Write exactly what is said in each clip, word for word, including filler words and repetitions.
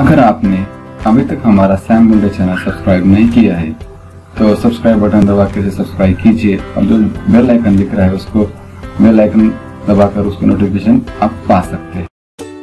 अगर आपने अभी तक हमारा सैम मुंडे चैनल सब्सक्राइब नहीं किया है तो सब्सक्राइब बटन दबा के सब्सक्राइब कीजिए और जो बेल आइकन दिख रहा है उसको बेल आइकन दबाकर उसकी नोटिफिकेशन आप पा सकते हैं।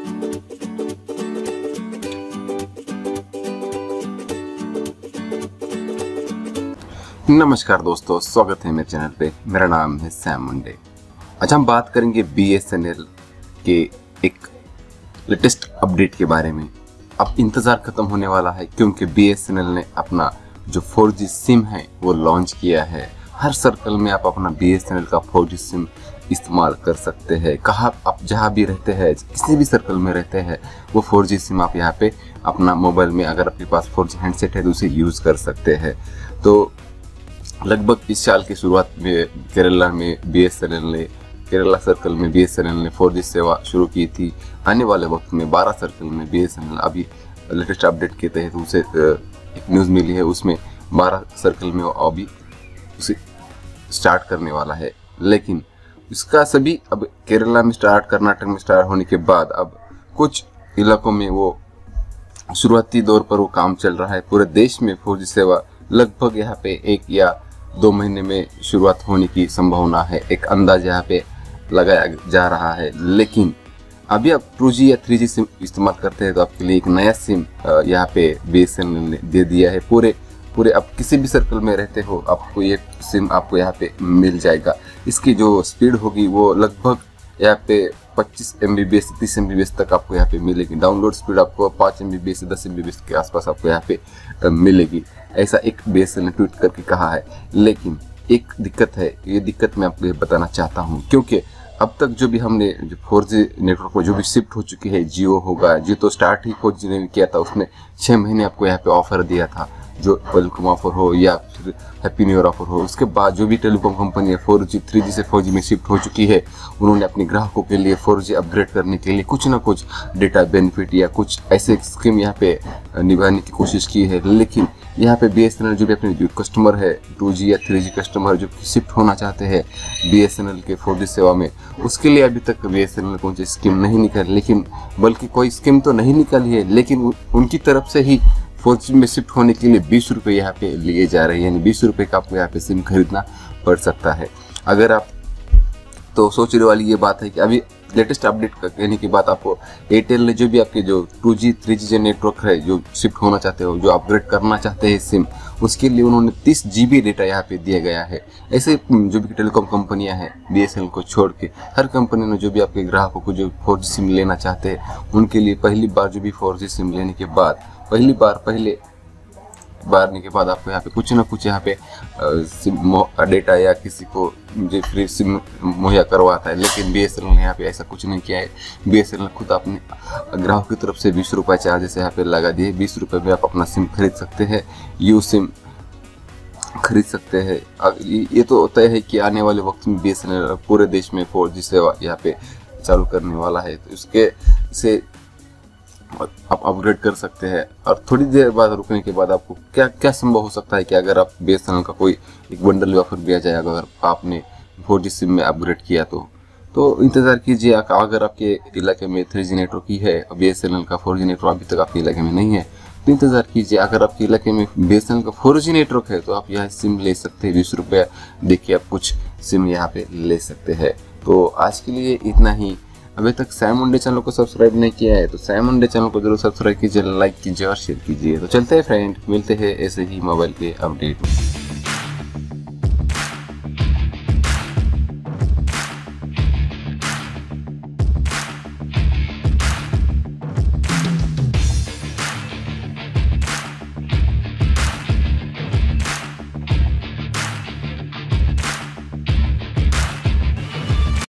नमस्कार दोस्तों, स्वागत है मेरे चैनल पे। मेरा नाम है सैम मुंडे। आज हम बात करेंगे बी एस एन एल के एक लेटेस्ट अपडेट के बारे में। अब इंतज़ार खत्म होने वाला है क्योंकि बी एस एन एल ने अपना जो फोर जी सिम है वो लॉन्च किया है। हर सर्कल में आप अपना बी एस एन एल का फोर जी सिम इस्तेमाल कर सकते हैं। कहाँ आप जहाँ भी रहते हैं, किसी भी सर्कल में रहते हैं, वो फोर जी सिम आप यहाँ पे अपना मोबाइल में, अगर आपके पास फोर जी हैंडसेट है तो उसे यूज़ कर सकते हैं। तो लगभग इस साल की शुरुआत में केरला में बी एस एन एल ने केरला सर्कल में बी एस एन एल ने फोर जी सेवा शुरू की थी। आने वाले वक्त में बारह सर्कल में बी एस एन एल अभी लेटेस्ट अपडेट के तहत उसे एक न्यूज़ मिली है, उसमें बारह सर्कल में अभी उसे स्टार्ट करने वाला है। लेकिन इसका सभी अब केरला में स्टार्ट, कर्नाटक में स्टार्ट होने के बाद अब कुछ इलाकों में वो शुरुआती दौर पर वो काम चल रहा है। पूरे देश में फोर जी सेवा लगभग यहाँ पे एक या दो महीने में शुरुआत होने की संभावना है, एक अंदाज यहाँ पे लगाया जा रहा है। लेकिन अभी आप टू जी या थ्री जी सिम इस्तेमाल करते हैं तो आपके लिए एक नया सिम यहाँ पे बी एस एन एल ने दे दिया है। पूरे पूरे आप किसी भी सर्कल में रहते हो, आपको ये सिम आपको यहाँ पे मिल जाएगा। इसकी जो स्पीड होगी वो लगभग यहाँ पे पच्चीस एम बी बी एस तीस एम बी बी एस तक आपको यहाँ पे मिलेगी। डाउनलोड स्पीड आपको पाँच एम बी बी एस से दस एम बी बी एस के आसपास आपको यहाँ पे मिलेगी, ऐसा एक बी एस एन एल ने ट्वीट करके कहा है। लेकिन एक दिक्कत है, ये दिक्कत मैं आपको ये बताना चाहता हूँ क्योंकि अब तक जो भी हमने जो फोर जी नेटवर्क को जो भी शिफ्ट हो चुकी है, जियो होगा, जियो तो स्टार्ट ही फोर जी ने किया था, उसने छः महीने आपको यहाँ पे ऑफर दिया था, जो वेलकम ऑफर हो या फिर हैप्पी न्यू ईयर ऑफर हो। उसके बाद जो भी टेलीकॉम कंपनी है फोर जी थ्री जी से फोर जी में शिफ्ट हो चुकी है, उन्होंने अपने ग्राहकों के लिए फोर जी अपग्रेड करने के लिए कुछ ना कुछ डेटा बेनिफिट या कुछ ऐसे स्कीम यहाँ पे निभाने की कोशिश की है। लेकिन यहाँ पे बी एस एन एल जो भी अपने जो कस्टमर है, टू जी या थ्री जी कस्टमर जो शिफ्ट होना चाहते हैं बी एस एन एल के फोर जी सेवा में, उसके लिए अभी तक बी एस एन एल ने कोई स्कीम नहीं निकाली। लेकिन बल्कि कोई स्कीम तो नहीं निकाली है, लेकिन उनकी तरफ से ही फोर जी में शिफ्ट होने के लिए बीस रुपये यहाँ पे लिए जा रहे हैं, यानी बीस रुपये का आपको यहाँ पे सिम खरीदना पड़ सकता है। अगर आप तो सोचने वाली ये बात है कि अभी लेटेस्ट अपडेट कहने के बाद आपको एयरटेल ने जो भी आपके जो टू जी थ्री जी जो नेटवर्क है, जो शिफ्ट होना चाहते हो, जो अपग्रेड करना चाहते हैं सिम, उसके लिए उन्होंने तीस जी बी डेटा यहाँ पे दिया गया है। ऐसे जो भी टेलीकॉम कंपनियां हैं बी एस एन एल को छोड़ के, हर कंपनी ने जो भी आपके ग्राहकों को जो फोर जी सिम लेना चाहते हैं उनके लिए पहली बार जो भी फोर जी सिम लेने के बाद पहली बार पहले बारने के बाद आपको यहाँ पे कुछ ना कुछ यहाँ पे सिम डेटा या किसी को जो फ्री सिम मुहैया करवाता है। लेकिन बी एस एन एल ने यहाँ पे ऐसा कुछ नहीं किया है। बी एस एन एल खुद अपने ग्राहक की तरफ से बीस रुपये चार्जेस यहाँ पे लगा दिए। बीस रुपये में आप अपना सिम खरीद सकते हैं, यू सिम खरीद सकते हैं। ये तो तय है कि आने वाले वक्त में बी एस एन एल पूरे देश में फोर जी सेवा यहाँ पे चालू करने वाला है, तो इसके से आप अपग्रेड कर सकते हैं। और थोड़ी देर बाद रुकने के बाद आपको क्या क्या संभव हो सकता है कि अगर आप बी एस एन एल का कोई एक बंडल ऑफर दिया जाए अगर आपने फोर जी सिम में अपग्रेड किया तो तो इंतज़ार कीजिए। अगर आपके इलाके में थ्री जी नेटवर्क ही है, बी एस एन एल का फोर जी नेटवर्क अभी तक आपके इलाके में नहीं है, तो इंतज़ार कीजिए। अगर आपके इलाके में बी एस एन एल का फोर जी नेटवर्क है तो आप यहाँ सिम ले सकते हैं, बीस रुपये देखिए आप कुछ सिम यहाँ पे ले सकते हैं। तो आज के लिए इतना ही। अभी तक सैम मुंडे चैनल को सब्सक्राइब नहीं किया है तो सैम मुंडे चैनल को जरूर सब्सक्राइब कीजिए, लाइक कीजिए और शेयर कीजिए। तो चलते हैं फ्रेंड, मिलते हैं ऐसे ही मोबाइल के अपडेट में।